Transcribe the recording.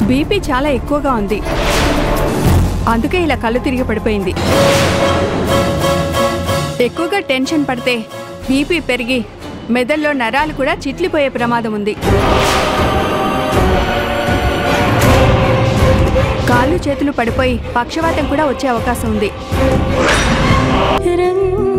BP చాలా ఎక్కువగా ఉంది, అందుకే ఇలా కళ్ళు తిరిగి పడిపోయింది. ఎక్కువగా టెన్షన్ పడితే బీపీ పెరిగి మెదడులో నరాలు కూడా చిట్లిపోయే ప్రమాదం ఉంది. కాళ్ళు చేతులు పడిపోయి పక్షవాతం కూడా వచ్చే అవకాశం ఉంది.